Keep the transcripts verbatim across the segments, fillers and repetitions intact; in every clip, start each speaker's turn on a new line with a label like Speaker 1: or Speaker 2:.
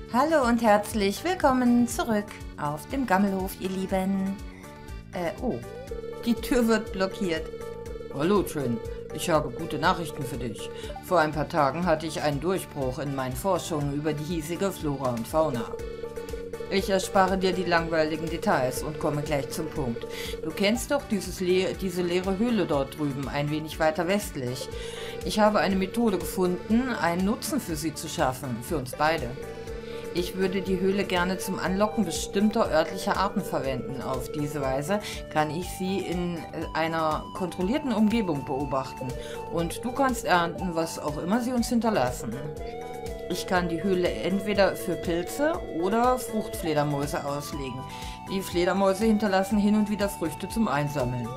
Speaker 1: Hallo und herzlich willkommen zurück auf dem Gammelhof, ihr Lieben. Äh, oh, die Tür wird blockiert.
Speaker 2: Hallo Trin, ich habe gute Nachrichten für dich. Vor ein paar Tagen hatte ich einen Durchbruch in meinen Forschungen über die hiesige Flora und Fauna. Ich erspare dir die langweiligen Details und komme gleich zum Punkt. Du kennst doch dieses Le diese leere Höhle dort drüben, ein wenig weiter westlich. Ich habe eine Methode gefunden, einen Nutzen für sie zu schaffen, für uns beide. Ich würde die Höhle gerne zum Anlocken bestimmter örtlicher Arten verwenden. Auf diese Weise kann ich sie in einer kontrollierten Umgebung beobachten. Und du kannst ernten, was auch immer sie uns hinterlassen. Ich kann die Höhle entweder für Pilze oder Fruchtfledermäuse auslegen. Die Fledermäuse hinterlassen hin und wieder Früchte zum Einsammeln.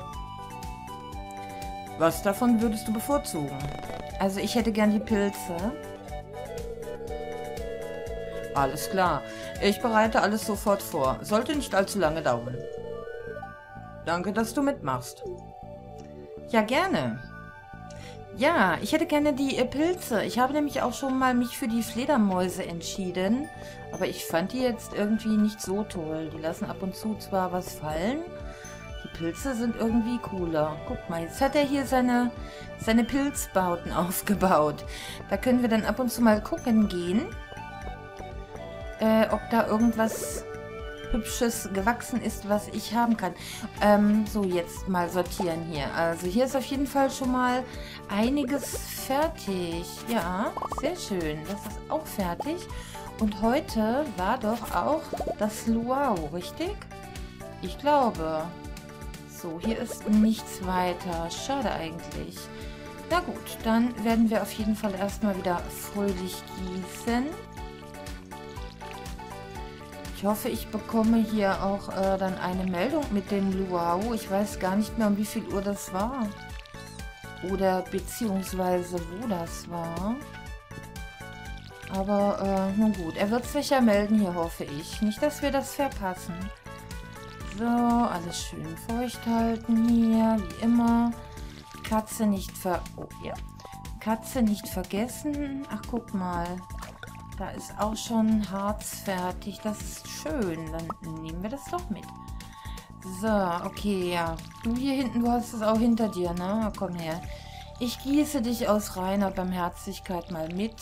Speaker 2: Was davon würdest du bevorzugen?
Speaker 1: Also ich hätte gern die Pilze.
Speaker 2: Alles klar. Ich bereite alles sofort vor. Sollte nicht allzu lange dauern. Danke, dass du mitmachst.
Speaker 1: Ja, gerne. Ja, ich hätte gerne die äh, Pilze. Ich habe nämlich auch schon mal mich für die Fledermäuse entschieden. Aber ich fand die jetzt irgendwie nicht so toll. Die lassen ab und zu zwar was fallen. Die Pilze sind irgendwie cooler. Guck mal, jetzt hat er hier seine, seine Pilzbauten aufgebaut. Da können wir dann ab und zu mal gucken gehen. Äh, ob da irgendwas Hübsches gewachsen ist, was ich haben kann. Ähm, so, jetzt mal sortieren hier. Also hier ist auf jeden Fall schon mal einiges fertig. Ja, sehr schön. Das ist auch fertig. Und heute war doch auch das Luau, richtig? Ich glaube. So, hier ist nichts weiter. Schade eigentlich. Na gut, dann werden wir auf jeden Fall erstmal wieder fröhlich gießen. Ich hoffe, ich bekomme hier auch äh, dann eine Meldung mit dem Luau. Ich weiß gar nicht mehr, um wie viel Uhr das war. Oder beziehungsweise wo das war. Aber äh, nun gut, er wird sich ja melden hier, hoffe ich. Nicht, dass wir das verpassen. So, alles schön feucht halten hier, wie immer. Katze nicht ver... Oh, ja. Katze nicht vergessen. Ach, guck mal. Da ist auch schon Harz fertig. Das ist schön. Dann nehmen wir das doch mit. So, okay, ja. Du hier hinten, du hast es auch hinter dir, ne? Komm her. Ich gieße dich aus reiner Barmherzigkeit mal mit.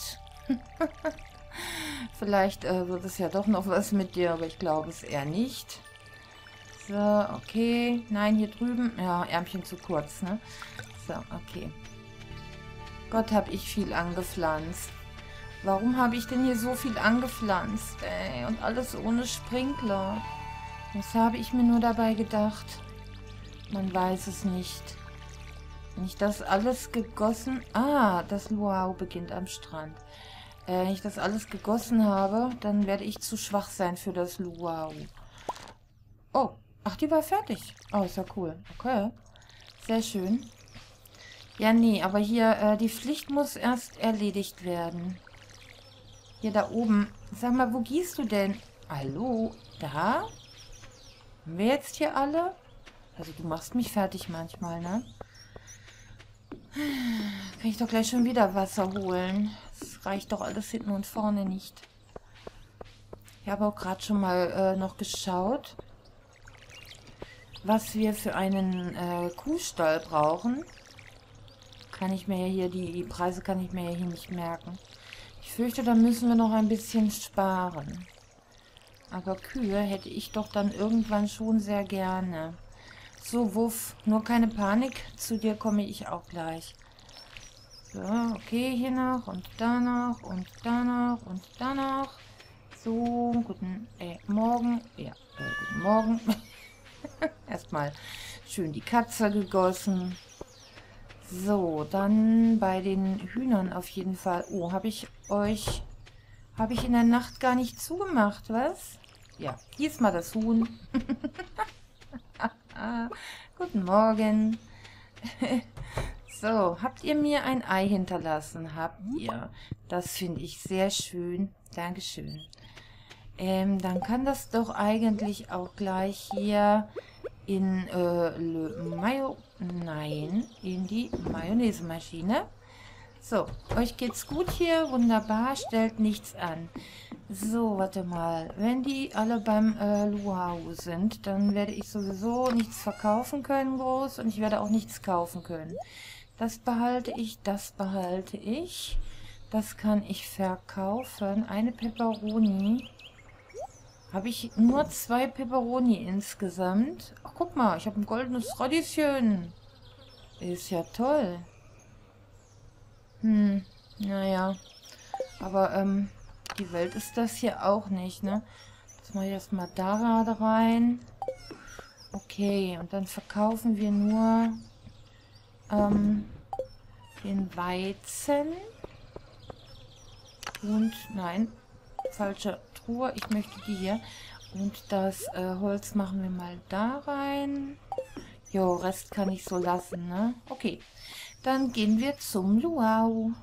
Speaker 1: Vielleicht äh, wird es ja doch noch was mit dir, aber ich glaube es eher nicht. So, okay. Nein, hier drüben. Ja, Ärmchen zu kurz, ne? So, okay. Gott, habe ich viel angepflanzt. Warum habe ich denn hier so viel angepflanzt, ey? Und alles ohne Sprinkler. Was habe ich mir nur dabei gedacht? Man weiß es nicht. Wenn ich das alles gegossen... Ah, das Luau beginnt am Strand. Äh, wenn ich das alles gegossen habe, dann werde ich zu schwach sein für das Luau. Oh, ach, die war fertig. Oh, ist ja cool. Okay. Sehr schön. Ja, nee, aber hier, äh, die Pflicht muss erst erledigt werden. Hier da oben. Sag mal, wo gehst du denn? Hallo? Da? Haben wir jetzt hier alle? Also du machst mich fertig manchmal, ne? Kann ich doch gleich schon wieder Wasser holen. Das reicht doch alles hinten und vorne nicht. Ich habe auch gerade schon mal äh, noch geschaut, was wir für einen äh, Kuhstall brauchen. Kann ich mir ja hier, die, die Preise kann ich mir ja hier nicht merken. Ich fürchte, da müssen wir noch ein bisschen sparen. Aber Kühe hätte ich doch dann irgendwann schon sehr gerne. So, Wuff, nur keine Panik. Zu dir komme ich auch gleich. So, okay, hier noch und da noch und da noch und da noch. So, guten äh, Morgen. Ja, äh, guten Morgen. Erstmal schön die Katze gegossen. So, dann bei den Hühnern auf jeden Fall. Oh, habe ich euch... Habe ich in der Nacht gar nicht zugemacht, was? Ja, hier ist mal das Huhn. Guten Morgen. So, habt ihr mir ein Ei hinterlassen? Habt ihr. Das finde ich sehr schön. Dankeschön. Ähm, dann kann das doch eigentlich auch gleich hier in äh, Le Mayo... Nein, in die Mayonnaise-Maschine. So, euch geht's gut hier. Wunderbar, stellt nichts an. So, warte mal. Wenn die alle beim äh, Luau sind, dann werde ich sowieso nichts verkaufen können groß und ich werde auch nichts kaufen können. Das behalte ich, das behalte ich. Das kann ich verkaufen. Eine Pepperoni. Habe ich nur zwei Pepperoni insgesamt? Ach, guck mal, ich habe ein goldenes Radieschen. Ist ja toll. Hm, naja. Aber, ähm, die Welt ist das hier auch nicht, ne? Das mache ich erstmal da gerade rein. Okay, und dann verkaufen wir nur, ähm, den Weizen. Und, nein, falsche Truhe. Ich möchte die hier. Und das äh, Holz machen wir mal da rein. Jo, Rest kann ich so lassen, ne? Okay, dann gehen wir zum Luau.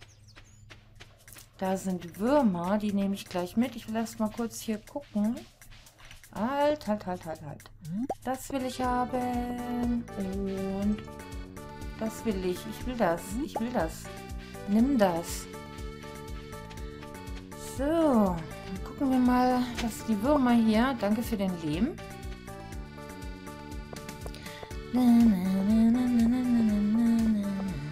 Speaker 1: Da sind Würmer, die nehme ich gleich mit. Ich will erst mal kurz hier gucken. Halt, halt, halt, halt, halt. Das will ich haben. Und das will ich. Ich will das. Ich will das. Nimm das. So, dann gucken wir mal, was die Würmer hier... Danke für den Lehm. Na, na, na, na, na, na, na, na.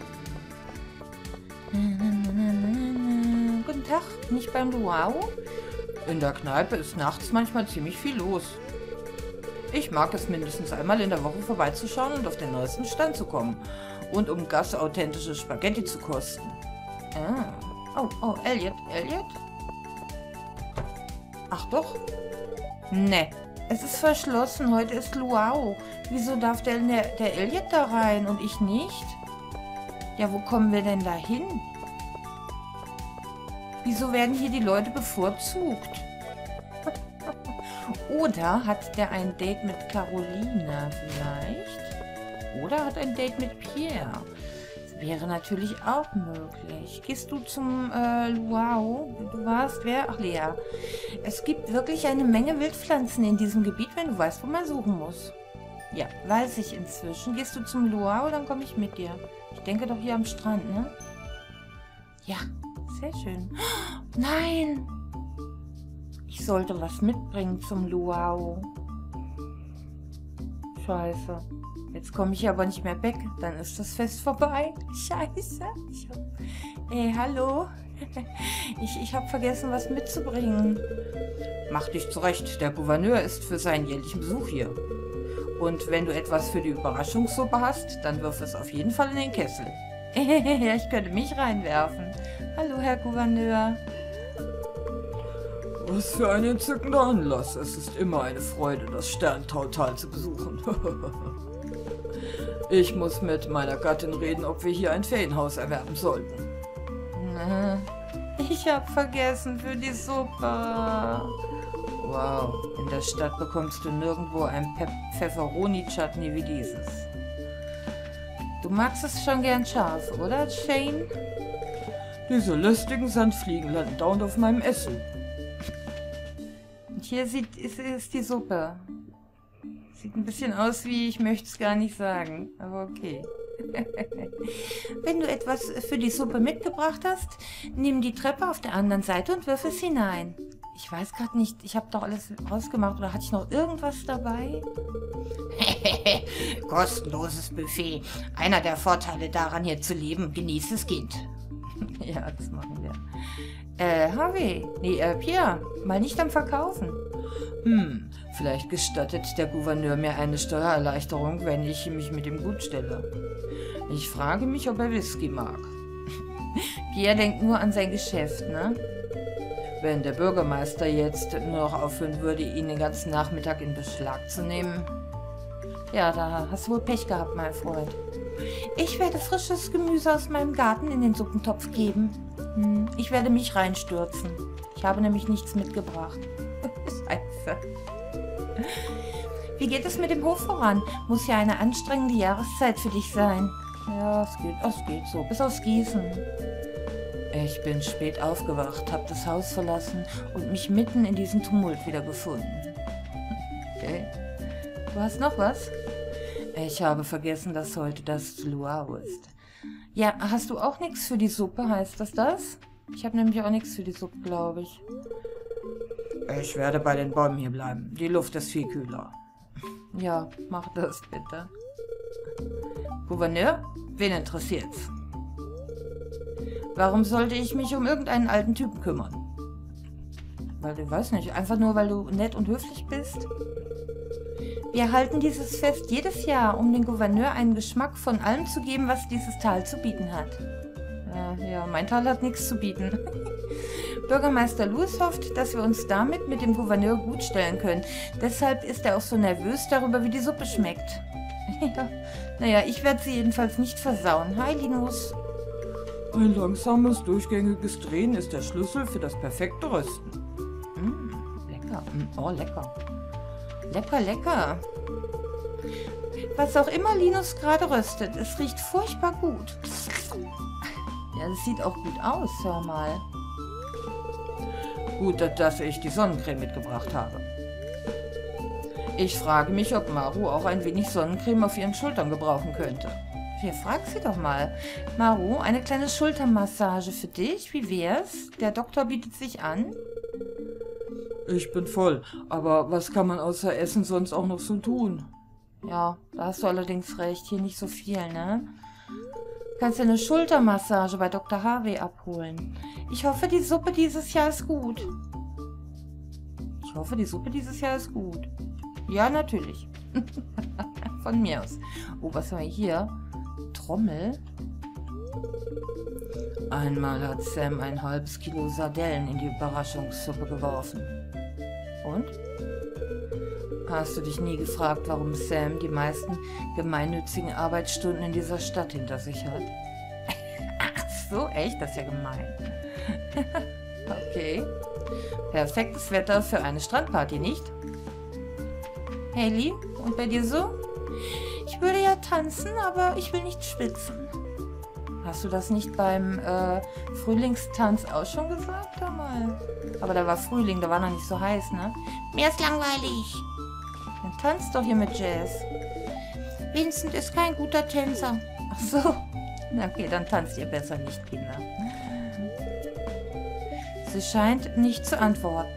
Speaker 1: Guten Tag, nicht beim Luau?
Speaker 2: In der Kneipe ist nachts manchmal ziemlich viel los. Ich mag es mindestens einmal in der Woche vorbeizuschauen und auf den neuesten Stand zu kommen. Und um gasauthentische Spaghetti zu kosten.
Speaker 1: Ah. Oh, oh, Elliot, Elliot?
Speaker 2: Ach doch?
Speaker 1: Ne, es ist verschlossen. Heute ist Luau. Wieso darf der, der, der Elliot da rein und ich nicht? Ja, wo kommen wir denn da hin? Wieso werden hier die Leute bevorzugt? Oder hat der ein Date mit Caroline vielleicht? Oder hat ein Date mit Pierre? Das wäre natürlich auch möglich. Gehst du zum äh, Luau? Du warst wer? Ach, Lea. Es gibt wirklich eine Menge Wildpflanzen in diesem Gebiet, wenn du weißt, wo man suchen muss. Ja, weiß ich inzwischen. Gehst du zum Luau, dann komme ich mit dir. Ich denke doch hier am Strand, ne? Ja, sehr schön. Oh, nein! Ich sollte was mitbringen zum Luau. Scheiße. Jetzt komme ich aber nicht mehr weg. Dann ist das Fest vorbei. Scheiße. Ich hab... Hey, hallo. Ich, ich habe vergessen, was mitzubringen.
Speaker 2: Mach dich zurecht. Der Gouverneur ist für seinen jährlichen Besuch hier. Und wenn du etwas für die Überraschungssuppe hast, dann wirf es auf jeden Fall in den Kessel.
Speaker 1: Ja, ich könnte mich reinwerfen. Hallo, Herr Gouverneur.
Speaker 2: Was für ein entzückender Anlass. Es ist immer eine Freude, das Sterntautal zu besuchen. Ich muss mit meiner Gattin reden, ob wir hier ein Ferienhaus erwerben sollten.
Speaker 1: Ich habe vergessen für die Suppe.
Speaker 2: Wow, in der Stadt bekommst du nirgendwo ein Pe Pfefferoni-Chutney wie dieses.
Speaker 1: Du magst es schon gern scharf, oder, Shane?
Speaker 2: Diese lästigen Sandfliegen landen dauernd auf meinem Essen.
Speaker 1: Und hier sieht, ist, ist die Suppe. Sieht ein bisschen aus wie, ich möchte es gar nicht sagen, aber okay. Wenn du etwas für die Suppe mitgebracht hast, nimm die Treppe auf der anderen Seite und wirf es hinein. Ich weiß gerade nicht, ich habe doch alles rausgemacht, oder hatte ich noch irgendwas dabei?
Speaker 2: Kostenloses Buffet. Einer der Vorteile daran, hier zu leben. Genieß es, Kind.
Speaker 1: Ja, das machen wir. Äh, Harvey, nee, äh, Pierre, mal nicht am Verkaufen.
Speaker 2: Hm, vielleicht gestattet der Gouverneur mir eine Steuererleichterung, wenn ich mich mit ihm gut stelle. Ich frage mich, ob er Whisky mag.
Speaker 1: Pierre denkt nur an sein Geschäft, ne?
Speaker 2: Wenn der Bürgermeister jetzt nur noch aufhören würde, ihn den ganzen Nachmittag in Beschlag zu nehmen.
Speaker 1: Ja, da hast du wohl Pech gehabt, mein Freund. Ich werde frisches Gemüse aus meinem Garten in den Suppentopf geben. Hm, ich werde mich reinstürzen. Ich habe nämlich nichts mitgebracht. Scheiße. Wie geht es mit dem Hof voran? Muss ja eine anstrengende Jahreszeit für dich sein. Ja, es geht, es geht so. Bis aufs Gießen.
Speaker 2: Ich bin spät aufgewacht, habe das Haus verlassen und mich mitten in diesem Tumult wieder gefunden.
Speaker 1: Okay. Du hast noch was?
Speaker 2: Ich habe vergessen, dass heute das Luau ist.
Speaker 1: Ja, hast du auch nichts für die Suppe, heißt das das? Ich habe nämlich auch nichts für die Suppe, glaube ich.
Speaker 2: Ich werde bei den Bäumen hier bleiben. Die Luft ist viel kühler.
Speaker 1: Ja, mach das bitte. Gouverneur? Wen interessiert's? Warum sollte ich mich um irgendeinen alten Typen kümmern? Weil du, weiß nicht, einfach nur, weil du nett und höflich bist? Wir halten dieses Fest jedes Jahr, um dem Gouverneur einen Geschmack von allem zu geben, was dieses Tal zu bieten hat. Ja, ja, mein Tal hat nichts zu bieten. Bürgermeister Lewis hofft, dass wir uns damit mit dem Gouverneur gut stellen können. Deshalb ist er auch so nervös darüber, wie die Suppe schmeckt. Ja, naja, ich werde sie jedenfalls nicht versauen. Hi, Linus.
Speaker 2: Ein langsames, durchgängiges Drehen ist der Schlüssel für das perfekte Rösten.
Speaker 1: Mm, lecker. Mm, oh, lecker. Lecker, lecker. Was auch immer Linus gerade röstet, es riecht furchtbar gut. Ja, das sieht auch gut aus, hör mal.
Speaker 2: Gut, dass ich die Sonnencreme mitgebracht habe. Ich frage mich, ob Maru auch ein wenig Sonnencreme auf ihren Schultern gebrauchen könnte.
Speaker 1: Ja, frag sie doch mal. Maru, eine kleine Schultermassage für dich. Wie wär's? Der Doktor bietet sich an.
Speaker 2: Ich bin voll, aber was kann man außer Essen sonst auch noch so tun?
Speaker 1: Ja, da hast du allerdings recht. Hier nicht so viel, ne? Du kannst dir eine Schultermassage bei Doktor Harvey abholen. Ich hoffe, die Suppe dieses Jahr ist gut. Ich hoffe, die Suppe dieses Jahr ist gut. Ja, natürlich. Von mir aus. Oh, was haben wir hier? Trommel.
Speaker 2: Einmal hat Sam ein halbes Kilo Sardellen in die Überraschungssuppe geworfen.
Speaker 1: Und?
Speaker 2: Hast du dich nie gefragt, warum Sam die meisten gemeinnützigen Arbeitsstunden in dieser Stadt hinter sich hat?
Speaker 1: Ach so, echt? Das ist ja gemein. Okay. Perfektes Wetter für eine Strandparty, nicht? Haley, und bei dir so? Ich würde ja tanzen, aber ich will nicht schwitzen. Hast du das nicht beim äh, Frühlingstanz auch schon gesagt? Hör mal. Aber da war Frühling, da war noch nicht so heiß, ne? Mir ist langweilig. Dann tanzt doch hier mit Jazz. Vincent ist kein guter Tänzer. Ach so. Na okay, dann tanzt ihr besser nicht, Kinder. Sie scheint nicht zu antworten.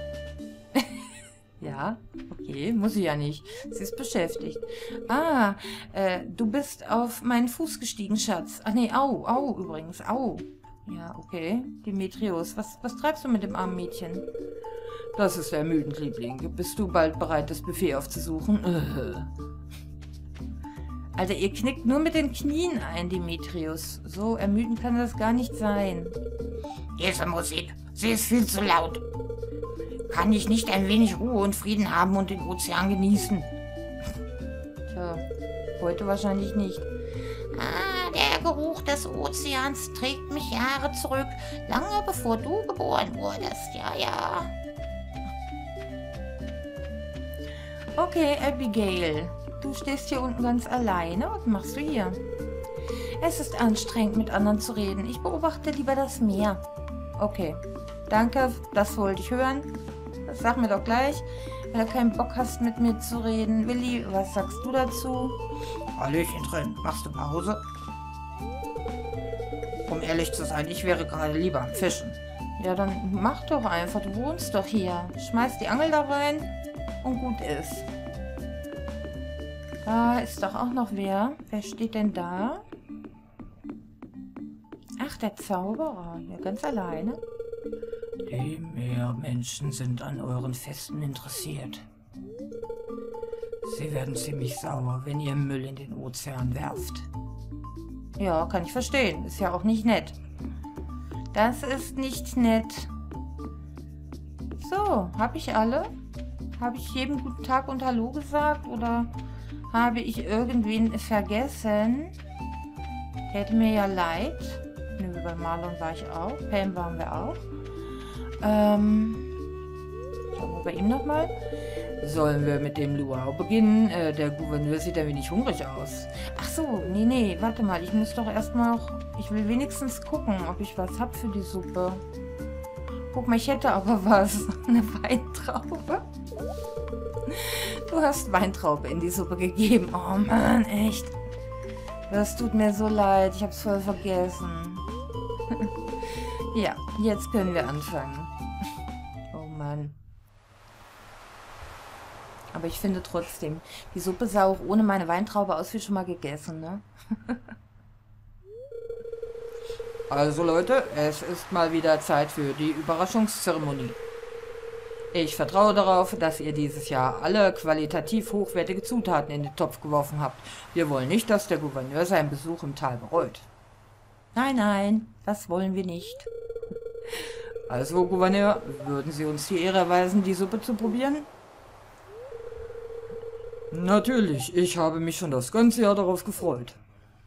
Speaker 1: Ja, okay, muss sie ja nicht. Sie ist beschäftigt. Ah, äh, du bist auf meinen Fuß gestiegen, Schatz. Ach nee, au, au übrigens, au. Ja, okay, Demetrius, was, was treibst du mit dem armen Mädchen?
Speaker 2: Das ist ermüdend, Liebling. Bist du bald bereit, das Buffet aufzusuchen?
Speaker 1: Alter, ihr knickt nur mit den Knien ein, Demetrius. So ermüdend kann das gar nicht sein.
Speaker 3: Diese Musik, sie ist viel zu laut. Kann ich nicht ein wenig Ruhe und Frieden haben und den Ozean genießen?
Speaker 1: Tja, heute wahrscheinlich nicht.
Speaker 3: Ah, der Geruch des Ozeans trägt mich Jahre zurück, lange bevor du geboren wurdest, ja, ja.
Speaker 1: Okay, Abigail, du stehst hier unten ganz alleine. Was machst du hier? Es ist anstrengend, mit anderen zu reden. Ich beobachte lieber das Meer. Okay, danke, das wollte ich hören. Das sag mir doch gleich, wenn du keinen Bock hast, mit mir zu reden. Willi, was sagst du dazu?
Speaker 2: Hallöchen drin, machst du Pause? Um ehrlich zu sein, ich wäre gerade lieber am Fischen.
Speaker 1: Ja, dann mach doch einfach, du wohnst doch hier. Schmeiß die Angel da rein und gut ist. Da ist doch auch noch wer. Wer steht denn da? Ach, der Zauberer. Ja, ganz alleine.
Speaker 2: Die Meermenschen sind an euren Festen interessiert. Sie werden ziemlich sauer, wenn ihr Müll in den Ozean werft.
Speaker 1: Ja, kann ich verstehen. Ist ja auch nicht nett. Das ist nicht nett. So, habe ich alle? Habe ich jedem guten Tag und Hallo gesagt? Oder habe ich irgendwen vergessen? Hätte mir ja leid. Nö, bei Marlon war ich auch. Pam waren wir auch. Ähm, schauen wir bei ihm nochmal.
Speaker 2: Sollen wir mit dem Luau beginnen? Äh, der Gouverneur sieht ein wenig hungrig aus.
Speaker 1: Ach so, nee, nee, warte mal. Ich muss doch erstmal noch... Ich will wenigstens gucken, ob ich was hab für die Suppe. Guck mal, ich hätte aber was. Eine Weintraube. Du hast Weintraube in die Suppe gegeben. Oh Mann, echt. Das tut mir so leid. Ich hab's voll vergessen. Ja, jetzt können wir anfangen. Oh Mann. Aber ich finde trotzdem, die Suppe sah auch ohne meine Weintraube aus wie schon mal gegessen, ne?
Speaker 2: Also Leute, es ist mal wieder Zeit für die Überraschungszeremonie. Ich vertraue darauf, dass ihr dieses Jahr alle qualitativ hochwertige Zutaten in den Topf geworfen habt. Wir wollen nicht, dass der Gouverneur seinen Besuch im Tal bereut.
Speaker 1: Nein, nein, das wollen wir nicht.
Speaker 2: Also, Gouverneur, würden Sie uns die Ehre erweisen, die Suppe zu probieren? Natürlich, ich habe mich schon das ganze Jahr darauf gefreut.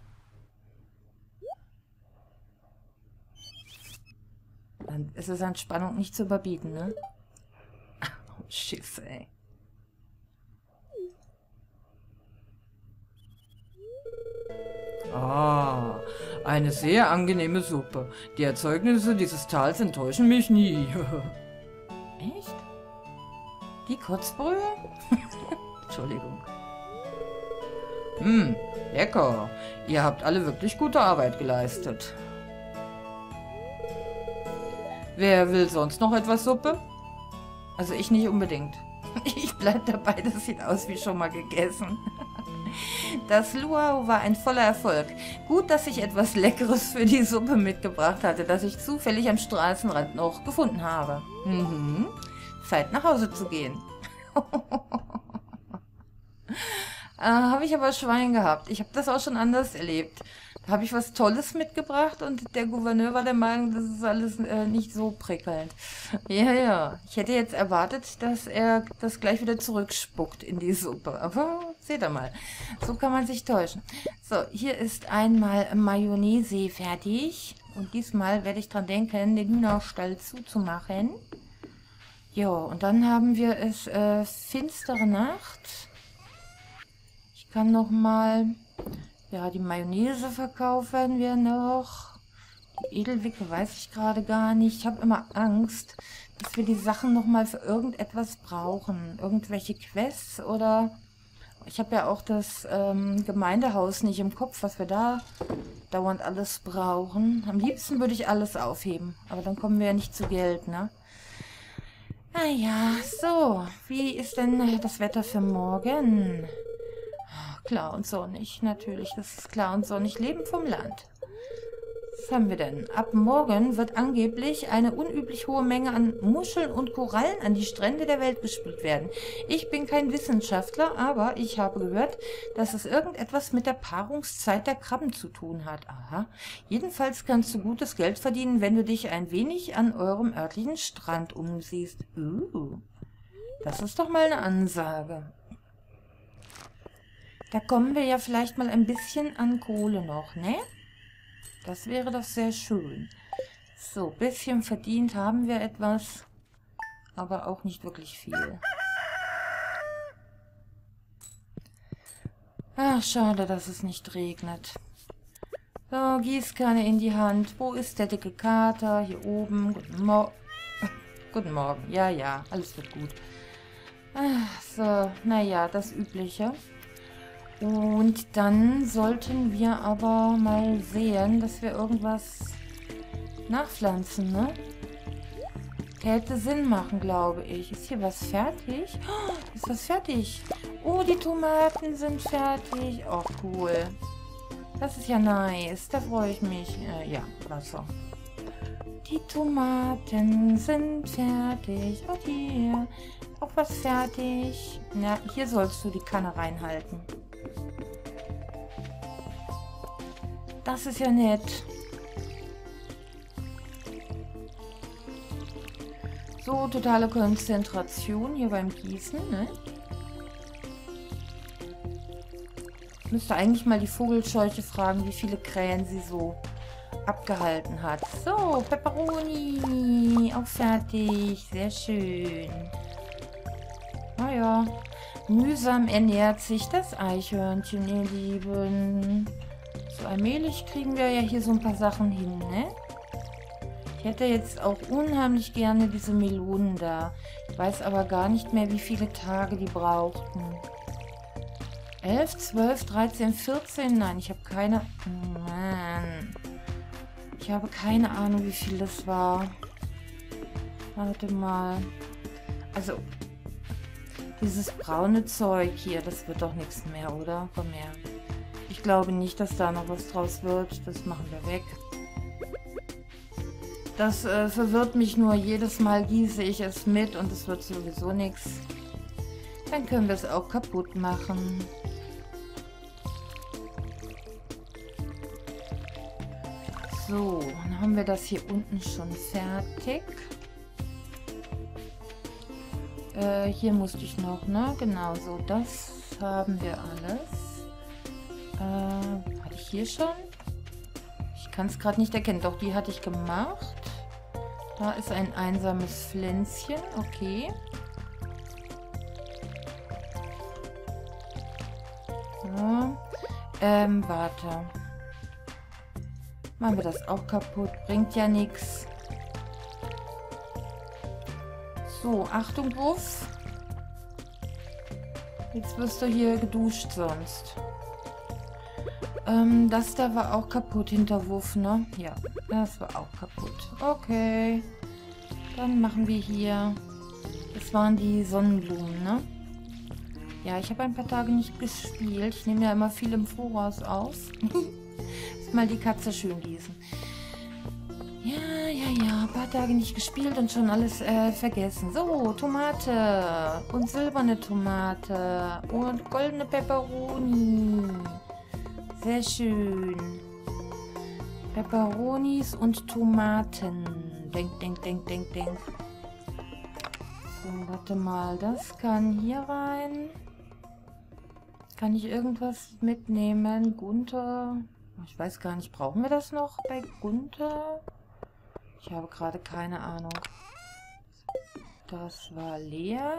Speaker 1: Dann ist es an Spannung nicht zu überbieten, ne? Oh, Schiss, ey.
Speaker 2: Ah, eine sehr angenehme Suppe. Die Erzeugnisse dieses Tals enttäuschen mich nie.
Speaker 1: Echt? Die Kotzbrühe? Entschuldigung.
Speaker 2: Hm, lecker. Ihr habt alle wirklich gute Arbeit geleistet. Wer will sonst noch etwas Suppe?
Speaker 1: Also ich nicht unbedingt. Ich bleib dabei, das sieht aus wie schon mal gegessen. Das Luau war ein voller Erfolg. Gut, dass ich etwas Leckeres für die Suppe mitgebracht hatte, das ich zufällig am Straßenrand noch gefunden habe. Mhm. Zeit nach Hause zu gehen. äh, habe ich aber Schwein gehabt. Ich habe das auch schon anders erlebt. Da habe ich was Tolles mitgebracht und der Gouverneur war der Meinung, das ist alles äh, nicht so prickelnd. Ja, ja. Ich hätte jetzt erwartet, dass er das gleich wieder zurückspuckt in die Suppe. Aber seht ihr mal, so kann man sich täuschen. So, hier ist einmal Mayonnaise fertig. Und diesmal werde ich dran denken, den Hühnerstall zuzumachen. Ja, und dann haben wir es äh, finstere Nacht. Ich kann noch mal... Ja, die Mayonnaise verkaufen wir noch. Die Edelwicke weiß ich gerade gar nicht. Ich habe immer Angst, dass wir die Sachen nochmal für irgendetwas brauchen. Irgendwelche Quests oder... Ich habe ja auch das ähm, Gemeindehaus nicht im Kopf, was wir da dauernd alles brauchen. Am liebsten würde ich alles aufheben. Aber dann kommen wir ja nicht zu Geld, ne? Naja, so. Wie ist denn das Wetter für morgen? Klar und sonnig, natürlich, das ist klar und sonnig. Leben vom Land. Was haben wir denn? Ab morgen wird angeblich eine unüblich hohe Menge an Muscheln und Korallen an die Strände der Welt gespült werden. Ich bin kein Wissenschaftler, aber ich habe gehört, dass es irgendetwas mit der Paarungszeit der Krabben zu tun hat. Aha. Jedenfalls kannst du gutes Geld verdienen, wenn du dich ein wenig an eurem örtlichen Strand umsiehst. Uh, das ist doch mal eine Ansage. Da kommen wir ja vielleicht mal ein bisschen an Kohle noch, ne? Das wäre doch sehr schön. So, bisschen verdient haben wir etwas, aber auch nicht wirklich viel. Ach, schade, dass es nicht regnet. So, Gießkanne in die Hand. Wo ist der dicke Kater? Hier oben. Guten Morgen. Guten Morgen. Ja, ja, alles wird gut. Ach, so, naja, das Übliche. Und dann sollten wir aber mal sehen, dass wir irgendwas nachpflanzen, ne? Hätte Sinn machen, glaube ich. Ist hier was fertig? Oh, ist was fertig? Oh, die Tomaten sind fertig. Oh, cool. Das ist ja nice. Da freue ich mich. Äh, ja, Wasser. Die Tomaten sind fertig. Oh, hier. Auch was fertig. Na, hier sollst du die Kanne reinhalten. Das ist ja nett. So, totale Konzentration hier beim Gießen, ne? Ich müsste eigentlich mal die Vogelscheuche fragen, wie viele Krähen sie so abgehalten hat. So, Peperoni, auch fertig. Sehr schön. Naja, mühsam ernährt sich das Eichhörnchen, ihr Lieben. So allmählich kriegen wir ja hier so ein paar Sachen hin, ne? Ich hätte jetzt auch unheimlich gerne diese Melonen da. Ich weiß aber gar nicht mehr, wie viele Tage die brauchten. elf, zwölf, dreizehn, vierzehn? Nein, ich habe keine... Mann. Ich habe keine Ahnung, wie viel das war. Warte mal. Also, Dieses braune Zeug hier, das wird doch nichts mehr, oder? Komm her. Ich glaube nicht, dass da noch was draus wird. Das machen wir weg. Das äh, verwirrt mich nur. Jedes Mal gieße ich es mit und es wird sowieso nichts. Dann können wir es auch kaputt machen. So, dann haben wir das hier unten schon fertig. Äh, hier musste ich noch, ne? Genau, so, das haben wir alles. Äh, hatte ich hier schon? Ich kann es gerade nicht erkennen. Doch, die hatte ich gemacht. Da ist ein einsames Pflänzchen. Okay. So. Ähm, warte. Machen wir das auch kaputt. Bringt ja nichts. So, Achtung, Wuff. Jetzt wirst du hier geduscht sonst. Ähm, das da war auch kaputt hinter Wuff, ne? Ja, das war auch kaputt. Okay. Dann machen wir hier... Das waren die Sonnenblumen, ne? Ja, ich habe ein paar Tage nicht gespielt. Ich nehme ja immer viel im Voraus auf. Mal die Katze schön gießen. Ja, ja, ja. Ein paar Tage nicht gespielt und schon alles äh, vergessen. So, Tomate. Und silberne Tomate. Und goldene Peperoni. Sehr schön. Peperonis und Tomaten. Denk, denk, denk, denk, denk. So, warte mal. Das kann hier rein. Kann ich irgendwas mitnehmen? Gunther... Ich weiß gar nicht, brauchen wir das noch bei Gunther? Ich habe gerade keine Ahnung. Das war leer.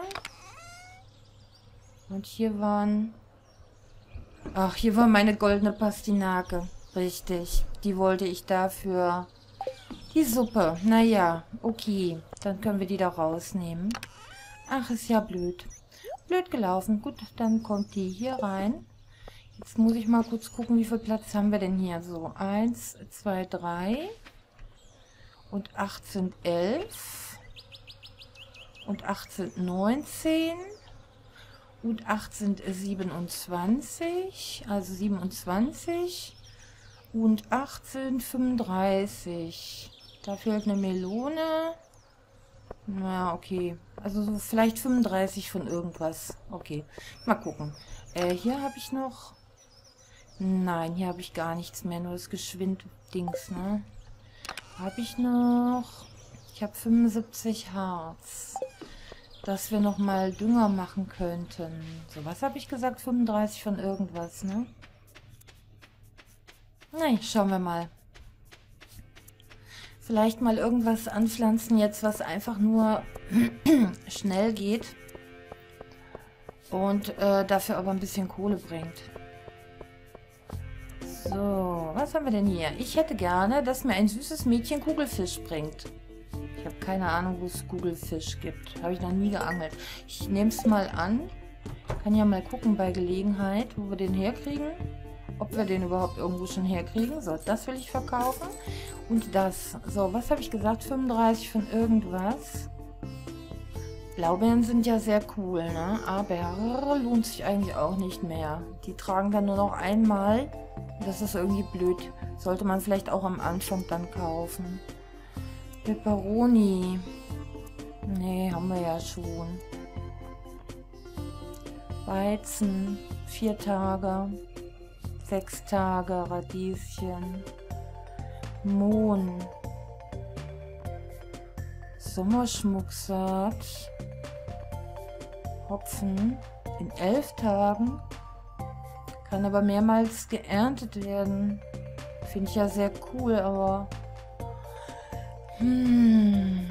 Speaker 1: Und hier waren... Ach, hier war meine goldene Pastinake. Richtig. Die wollte ich dafür... Die Suppe. Naja, okay. Dann können wir die da rausnehmen. Ach, ist ja blöd. Blöd gelaufen. Gut, dann kommt die hier rein. Jetzt muss ich mal kurz gucken, wie viel Platz haben wir denn hier. So, eins, zwei, drei und achtzehn, elf und achtzehn, neunzehn und achtzehn, siebenundzwanzig, also siebenundzwanzig und achtzehn, fünfunddreißig. Da fehlt eine Melone. Na, okay. Also so vielleicht fünfunddreißig von irgendwas. Okay, mal gucken. Äh, hier habe ich noch... Nein, hier habe ich gar nichts mehr, nur das Geschwind-Dings, ne? Habe ich noch... Ich habe fünfundsiebzig Harz. Dass wir nochmal Dünger machen könnten. So, was habe ich gesagt? fünfunddreißig von irgendwas, ne? Nein, schauen wir mal. Vielleicht mal irgendwas anpflanzen jetzt, was einfach nur schnell geht. Und äh, dafür aber ein bisschen Kohle bringt. So, was haben wir denn hier? Ich hätte gerne, dass mir ein süßes Mädchen Kugelfisch bringt. Ich habe keine Ahnung, wo es Kugelfisch gibt. Habe ich noch nie geangelt. Ich nehme es mal an. Kann ja mal gucken bei Gelegenheit, wo wir den herkriegen. Ob wir den überhaupt irgendwo schon herkriegen. So, das will ich verkaufen. Und das. So, was habe ich gesagt? fünfunddreißig von irgendwas. Blaubeeren sind ja sehr cool, ne? Aber lohnt sich eigentlich auch nicht mehr. Die tragen dann nur noch einmal. Das ist irgendwie blöd. Sollte man vielleicht auch am Anfang dann kaufen. Peperoni. Nee, haben wir ja schon. Weizen. Vier Tage. Sechs Tage. Radieschen. Mohn. Sommerschmucksaat. Hopfen. In elf Tagen. Kann aber mehrmals geerntet werden. Finde ich ja sehr cool, aber... Hm.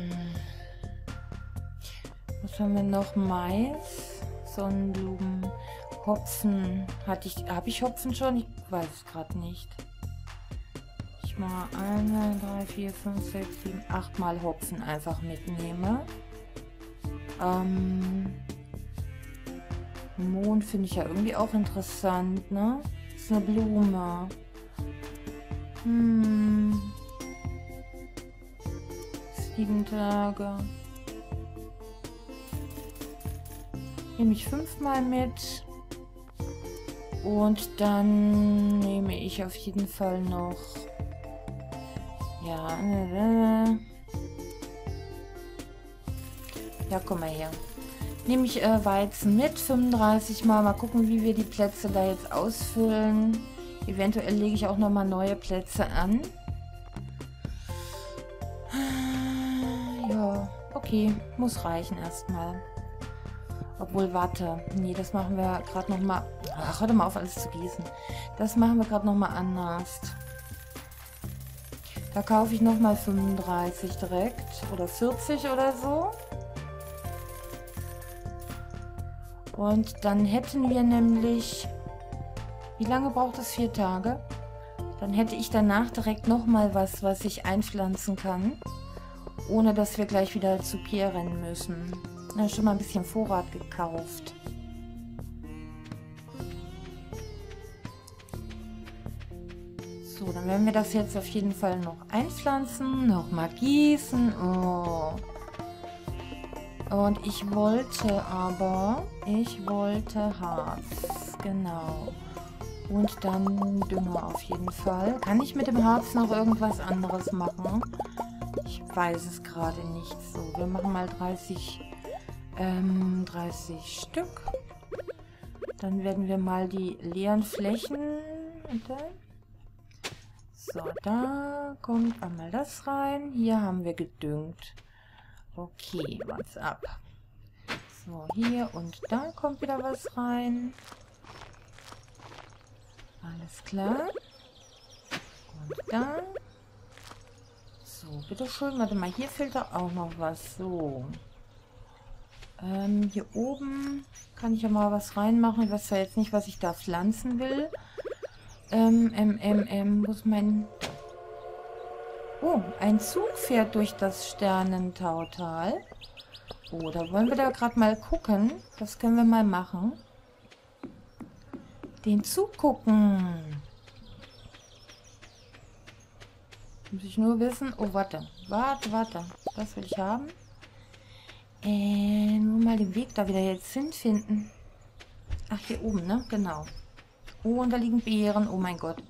Speaker 1: Was haben wir noch? Mais. Sonnenblumen. Hopfen. Hatte ich... Habe ich Hopfen schon? Ich weiß es gerade nicht. Ich mal eins, zwei, drei, vier, fünf, sechs, sieben, acht Mal Hopfen einfach mitnehme. Ähm... Mohn finde ich ja irgendwie auch interessant, ne? Das ist eine Blume. Hm. Sieben Tage. Nehme ich fünfmal mit. Und dann nehme ich auf jeden Fall noch... Ja, äh, ja, komm mal her. Nehme ich äh, Weizen mit, fünfunddreißig Mal. Mal gucken, wie wir die Plätze da jetzt ausfüllen. Eventuell lege ich auch nochmal neue Plätze an. Ja, okay. Muss reichen erstmal. Obwohl, warte. Nee, das machen wir gerade nochmal... Ach, hör doch mal auf, alles zu gießen. Das machen wir gerade nochmal anders. Da kaufe ich nochmal fünfunddreißig direkt. Oder vierzig oder so. Und dann hätten wir nämlich... Wie lange braucht es? Vier Tage? Dann hätte ich danach direkt nochmal was, was ich einpflanzen kann. Ohne dass wir gleich wieder zu Pierre rennen müssen. Na, schon mal ein bisschen Vorrat gekauft. So, dann werden wir das jetzt auf jeden Fall noch einpflanzen. Nochmal gießen. Oh. Und ich wollte aber... Ich wollte Harz. Genau. Und dann Dünger auf jeden Fall. Kann ich mit dem Harz noch irgendwas anderes machen? Ich weiß es gerade nicht. So, wir machen mal dreißig, ähm, dreißig Stück. Dann werden wir mal die leeren Flächen... So, da kommt einmal das rein. Hier haben wir gedüngt. Okay, what's up? So, hier und da kommt wieder was rein. Alles klar. Und da. So, bitteschön. Warte mal, hier fehlt doch auch noch was. So. Ähm, hier oben kann ich ja mal was reinmachen. Ich weiß ja jetzt nicht, was ich da pflanzen will. Ähm, ähm, ähm, ähm, wo ist mein... Oh, ein Zug fährt durch das Sternentautal. Oh, da wollen wir da gerade mal gucken. Das können wir mal machen. Den Zug gucken. Muss ich nur wissen... Oh, warte. Warte, warte. Das will ich haben. Äh, nur mal den Weg da wieder jetzt hinfinden. Ach, hier oben, ne? Genau. Oh, und da liegen Beeren. Oh mein Gott.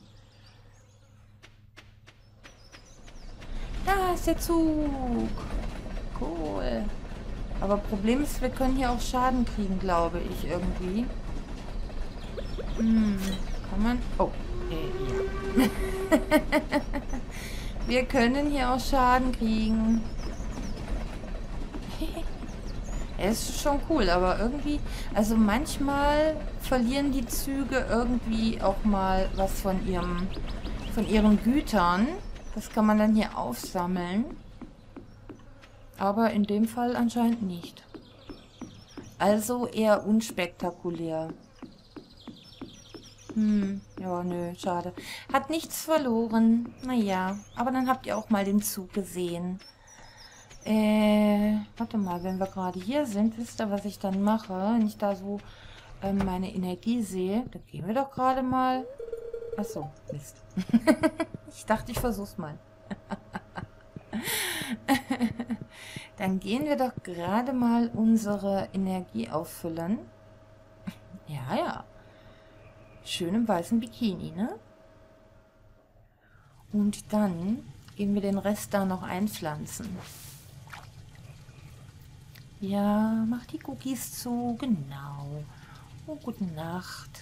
Speaker 1: Da ist der Zug. Cool. Aber Problem ist, wir können hier auch Schaden kriegen, glaube ich, irgendwie. Hm, kann man... Oh, äh, ja. Wir können hier auch Schaden kriegen. Es ist schon cool, aber irgendwie... Also manchmal verlieren die Züge irgendwie auch mal was von ihrem, von ihren Gütern. Das kann man dann hier aufsammeln. Aber in dem Fall anscheinend nicht. Also eher unspektakulär. Hm, ja, nö, schade. Hat nichts verloren. Naja, aber dann habt ihr auch mal den Zug gesehen. Äh, warte mal, wenn wir gerade hier sind, wisst ihr, was ich dann mache? Wenn ich da so ähm, meine Energie sehe, dann gehen wir doch gerade mal... Achso, Mist. Ich dachte, ich versuch's mal. Dann gehen wir doch gerade mal unsere Energie auffüllen. Ja, ja. Schön im weißen Bikini, ne? Und dann gehen wir den Rest da noch einpflanzen. Ja, mach die Cookies zu, genau. Oh, gute Nacht.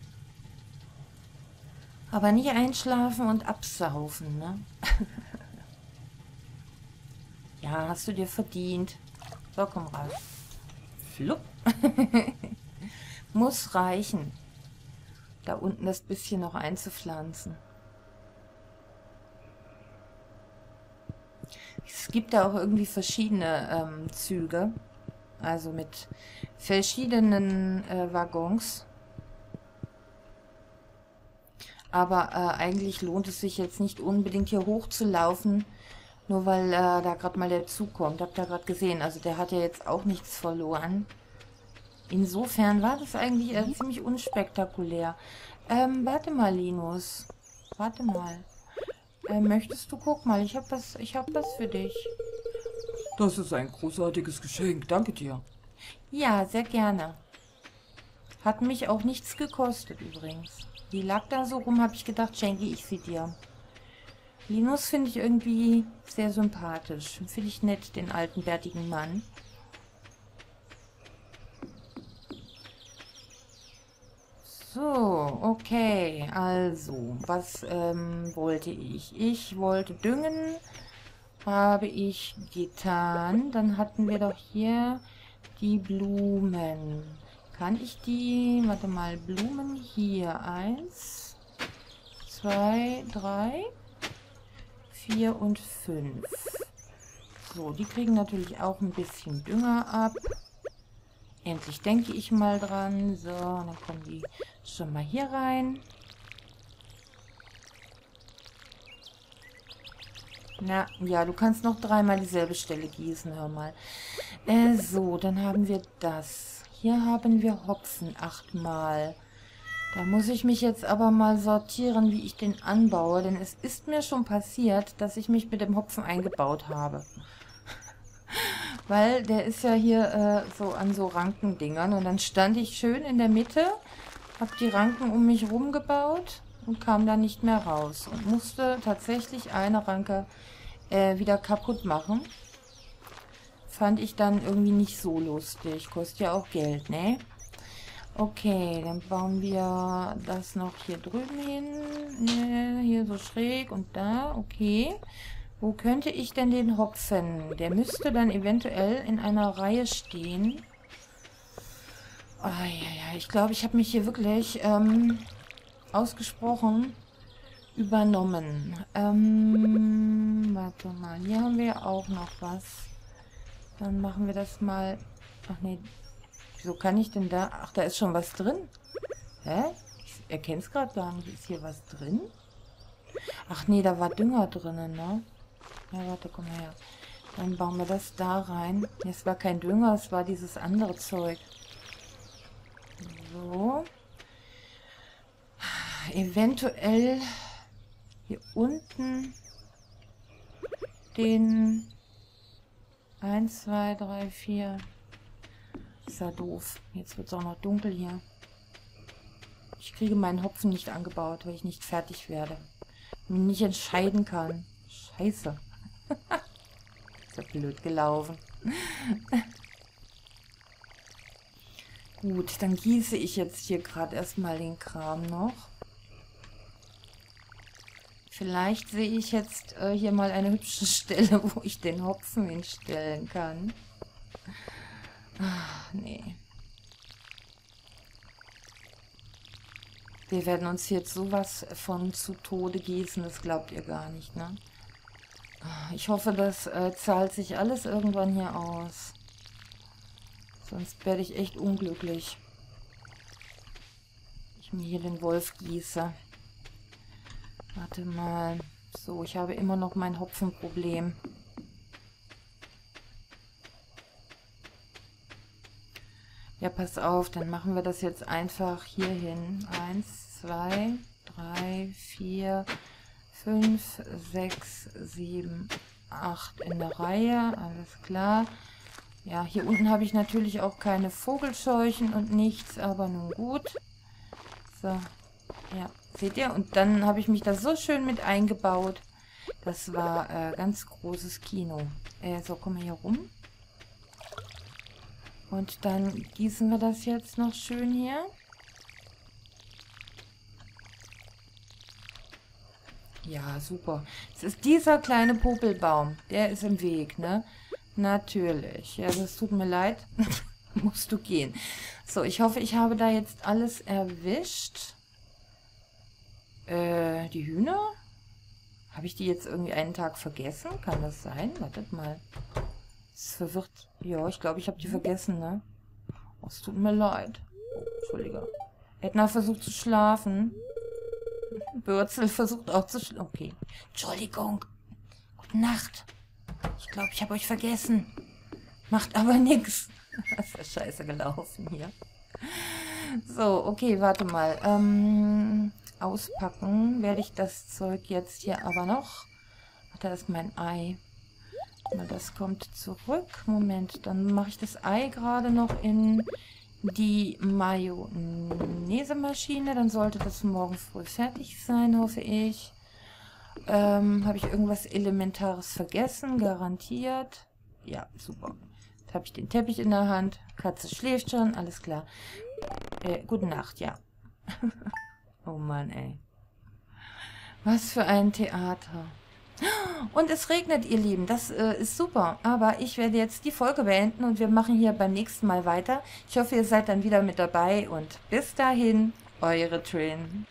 Speaker 1: Aber nicht einschlafen und absaufen, ne? Ja, hast du dir verdient. So, komm raus. Flupp. Muss reichen. Da unten das bisschen noch einzupflanzen. Es gibt da auch irgendwie verschiedene ähm, Züge. Also mit verschiedenen äh, Waggons. Aber äh, eigentlich lohnt es sich jetzt nicht unbedingt hier hoch zu laufen. Nur weil äh, da gerade mal der Zug kommt. Habt ihr gerade gesehen. Also der hat ja jetzt auch nichts verloren. Insofern war das eigentlich äh, ziemlich unspektakulär. Ähm, warte mal, Linus. Warte mal. Äh, möchtest du? Guck mal, ich habe was, ich habe was für dich.
Speaker 2: Das ist ein großartiges Geschenk. Danke dir.
Speaker 1: Ja, sehr gerne. Hat mich auch nichts gekostet übrigens. Die lag da so rum, habe ich gedacht, schenke ich sie dir. Linus finde ich irgendwie sehr sympathisch. Finde ich nett, den alten, bärtigen Mann. So, okay. Also, was ähm, wollte ich? Ich wollte düngen. Habe ich getan. Dann hatten wir doch hier die Blumen. Kann ich die... Warte mal, Blumen hier. Eins, zwei, drei... vier und fünf. So, die kriegen natürlich auch ein bisschen Dünger ab. Endlich denke ich mal dran. So, dann kommen die schon mal hier rein. Na, ja, du kannst noch dreimal dieselbe Stelle gießen, hör mal. Äh, so, dann haben wir das. Hier haben wir Hopfen achtmal. Da muss ich mich jetzt aber mal sortieren, wie ich den anbaue, denn es ist mir schon passiert, dass ich mich mit dem Hopfen eingebaut habe. Weil der ist ja hier äh, so an so Rankendingern und dann stand ich schön in der Mitte, habe die Ranken um mich rum gebaut und kam da nicht mehr raus und musste tatsächlich eine Ranke äh, wieder kaputt machen. Fand ich dann irgendwie nicht so lustig, kostet ja auch Geld, ne? Okay, dann bauen wir das noch hier drüben hin. Hier so schräg und da. Okay. Wo könnte ich denn den Hopfen? Der müsste dann eventuell in einer Reihe stehen. Oh, ja, ja. Ich glaube, ich habe mich hier wirklich ähm, ausgesprochen übernommen. Ähm, warte mal. Hier haben wir auch noch was. Dann machen wir das mal... Ach nee... Wieso kann ich denn da... Ach, da ist schon was drin. Hä? Ich erkenne es gerade gar nicht. Ist hier was drin? Ach nee, da war Dünger drinnen, ne? Ja, warte, komm mal her. Dann bauen wir das da rein. Es war kein Dünger, es war dieses andere Zeug. So. Eventuell hier unten den... eins, zwei, drei, vier... Ist ja doof. Jetzt wird es auch noch dunkel hier. Ich kriege meinen Hopfen nicht angebaut, weil ich nicht fertig werde. Und nicht entscheiden kann. Scheiße. Ist ja blöd gelaufen. Gut, dann gieße ich jetzt hier gerade erstmal den Kram noch. Vielleicht sehe ich jetzt äh, hier mal eine hübsche Stelle, wo ich den Hopfen hinstellen kann. Ach, nee. Wir werden uns jetzt sowas von zu Tode gießen, das glaubt ihr gar nicht, ne? Ich hoffe, das äh, zahlt sich alles irgendwann hier aus. Sonst werde ich echt unglücklich. Ich mir hier den Wolf gieße. Warte mal. So, ich habe immer noch mein Hopfenproblem. Ja, pass auf, dann machen wir das jetzt einfach hier hin. Eins, zwei, drei, vier, fünf, sechs, sieben, acht in der Reihe. Alles klar. Ja, hier unten habe ich natürlich auch keine Vogelscheuchen und nichts, aber nun gut. So, ja, seht ihr? Und dann habe ich mich da so schön mit eingebaut. Das war äh, ganz großes Kino. Äh, so, komm mal hier rum. Und dann gießen wir das jetzt noch schön hier. Ja, super. Es ist dieser kleine Popelbaum. Der ist im Weg, ne? Natürlich. Ja, das tut mir leid. Musst du gehen. So, ich hoffe, ich habe da jetzt alles erwischt. Äh, die Hühner? Habe ich die jetzt irgendwie einen Tag vergessen? Kann das sein? Wartet mal. Das verwirrt. Ja, ich glaube, ich habe die vergessen, ne? Oh, es tut mir leid. Oh, Entschuldige. Edna versucht zu schlafen. Bürzel versucht auch zu schlafen. Okay. Entschuldigung. Gute Nacht. Ich glaube, ich habe euch vergessen. Macht aber nichts. Das ist ja scheiße gelaufen hier. So, okay, warte mal. Ähm, auspacken werde ich das Zeug jetzt hier aber noch. Ach, da ist mein Ei. Das kommt zurück. Moment, dann mache ich das Ei gerade noch in die Mayonnaise-Maschine. Dann sollte das morgen früh fertig sein, hoffe ich. Ähm, habe ich irgendwas Elementares vergessen? Garantiert. Ja, super. Jetzt habe ich den Teppich in der Hand. Katze schläft schon, alles klar. Äh, gute Nacht, ja. Oh Mann, ey. Was für ein Theater. Und es regnet, ihr Lieben. Das äh, ist super. Aber ich werde jetzt die Folge beenden und wir machen hier beim nächsten Mal weiter. Ich hoffe, ihr seid dann wieder mit dabei und bis dahin, eure Trin.